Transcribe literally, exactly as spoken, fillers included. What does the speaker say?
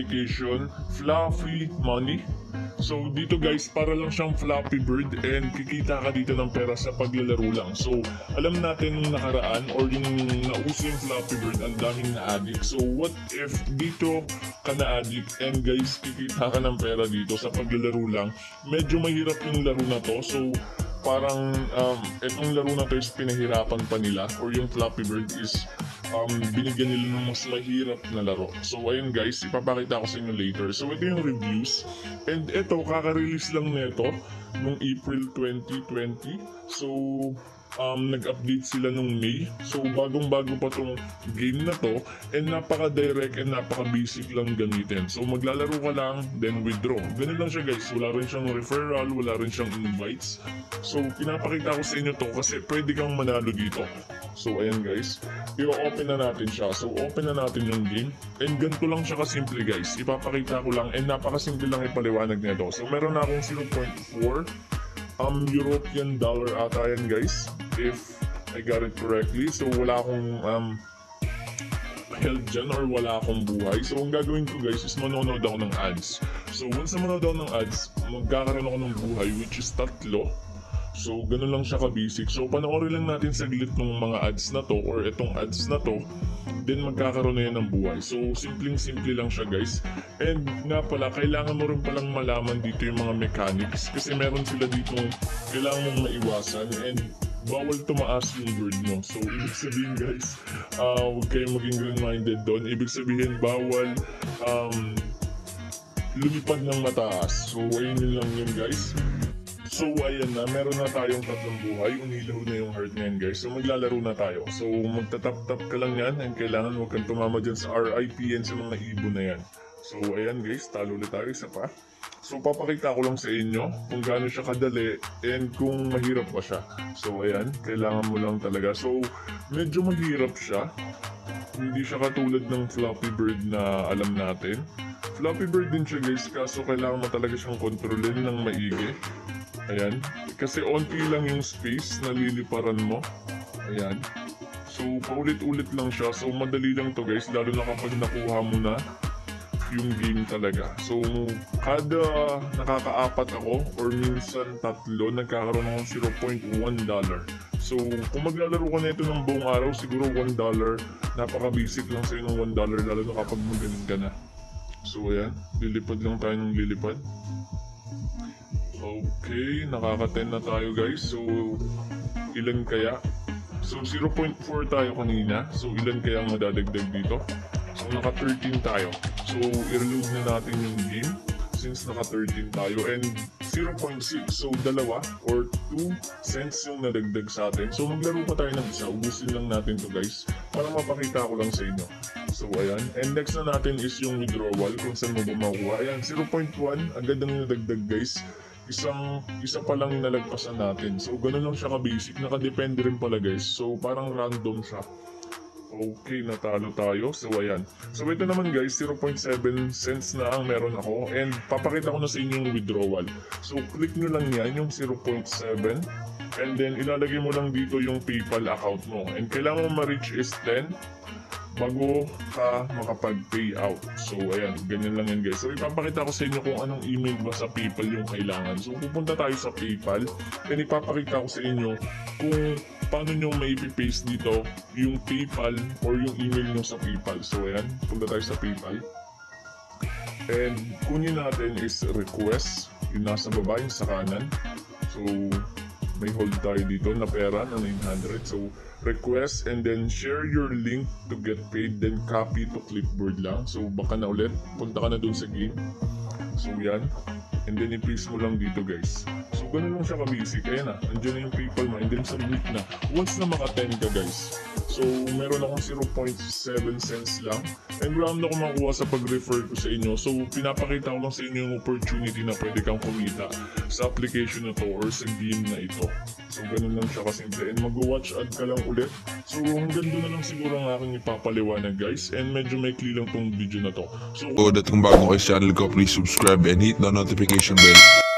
application, Fluffy Money. So dito guys, para lang siyang Flappy Bird and kikita ka dito ng pera sa paglalaro lang. So alam natin nung nakaraan or yung nauso yung Flappy Bird, ang daming na-addict. So what if dito ka na-addict and guys, kikita ka ng pera dito sa paglalaro lang. Medyo mahirap yung laro na to. So parang um, itong laro na to is pinahirapan pa nila, or yung Flappy Bird is um, binigyan nila ng mas mahirap na laro. So ayun guys, ipapakita ko sa inyo later. So ito yung reviews, and ito kaka-release lang nito nung April twenty twenty. So um, nag-update sila nung May. So bagong bago pa tong game na to, and napaka-direct and napaka-basic lang gamitin. So maglalaro ka lang, then withdraw. Ganun lang siya guys, wala rin siyang referral, wala rin siyang invites. So pinapakita ko sa inyo to kasi pwede kang manalo dito. So ayan guys, i-open na natin siya. So open na natin yung game, and ganito lang siya kasimple guys. Ipapakita ko lang, and napakasimple lang ipaliwanag nito. So meron na akong zero point four um, European dollar ata yan guys, if I got it correctly. So wala akong um, health dyan, or wala akong buhay. So ang gagawin ko guys is manonood ako ng ads. So once na manonood ako ng ads, magkakaroon ako ng buhay, which is tatlo. So ganun lang siya ka-basic. So panoorin lang natin saglit ng mga ads na to, or itong ads na to, then magkakaroon na yan ng buhay. So simpleng-simple lang siya guys. And nga pala, kailangan mo rin palang malaman dito yung mga mechanics, kasi meron sila dito kailangan mong maiwasan, and bawal tumaas yung bird mo. So ibig sabihin guys, uh, huwag kayong maging green-minded doon. Ibig sabihin bawal um, lumipad ng mataas. So ayun yun lang yun guys. So ayan na, meron na tayong tatlong buhay. Unilaw na yung heart ngayon guys. So maglalaro na tayo. So magtatap-tap ka lang yan, and kailangan huwag kang tumama dyan sa R I P and sa mga ibon na yan. So ayan guys, talo ulit tayo, isa pa. So papakita ko lang sa inyo kung gaano siya kadali and kung mahirap pa siya. So ayan, kailangan mo lang talaga. So medyo mahirap siya. Hindi siya katulad ng Flappy Bird na alam natin. Flappy Bird din siya guys, kaso kailangan mo talaga siyang kontrolin ng maigi. Ayan, kasi onti lang yung space na liliparan mo. Ayan. So paulit-ulit lang siya. So madali lang to guys, lalo na kapag nakuha mo na yung game talaga. So kada nakakaapat ako, or minsan tatlo, nagkakaroon ako ng zero point one dollar. So kung maglalaro ka na ito ng buong araw, siguro one dollar. Napaka-basic lang sa'yo ng one dollar, lalo na kapag magaling ka na. So ayan, lilipad lang tayo ng lilipad. Okay, nakaka-ten na tayo guys. So ilan kaya? So zero point four tayo kanina. So ilan kaya ang madadagdag dito? So naka thirteen tayo. So i-reload na natin yung game since naka thirteen tayo, and zero point six, so dalawa or two cents yung nadagdag sa atin. So maglaro pa tayo ng isa, ubusin lang natin to guys para mapakita ko lang sa inyo. So ayan, and next na natin is yung withdrawal, kung saan mo ba makuha. Ayan, zero point one, agad ang nadagdag guys. Isang, isa pa lang yung nalagpasan natin. So ganun lang siya ka-basic, nakadepende rin pala guys. So parang random siya. Okay, natalo tayo. So ayan. So ito naman guys, zero point seven cents na ang meron ako, and papakita ko na sa inyo yung withdrawal. So click nyo lang yan, yung zero point seven, and then ilalagay mo lang dito yung PayPal account mo, and kailangan mo ma-reach is ten bago ka makapag-pay out. So ayan, ganyan lang yan guys. So ipapakita ko sa inyo kung anong email ba sa PayPal yung kailangan. So pupunta tayo sa PayPal, and ipapakita ko sa inyo kung paano nyo may paste dito yung PayPal or yung email nyo sa PayPal. So ayan, punta tayo sa PayPal, and kunin natin is request, yung nasa baba, yung sa kanan. So may hold tayo dito na pera na nine hundred. So request, and then share your link to get paid, then copy to clipboard lang. So baka na ulit, punta ka na dun sa game. So yan, and then i-paste mo lang dito guys. So ganun lang siya ka-basic. Ayan na, andyan na yung PayPal mo, and then submit na. Once na maka ten ka guys, so meron akong zero point seven cents lang, and wala na akong makuha sa pag-refer ko sa inyo. So pinapakita ko lang sa inyo yung opportunity na pwede kang kumita sa application na to or sa game na ito. So ganun lang siya kasimple, and mag-watch ad ka lang ulit. So hanggang doon na lang siguro ang aking ipapaliwanag guys, and medyo maikli lang tong video na to. So O, dat kung bago kayo sa channel ko, please subscribe and hit the notification bell.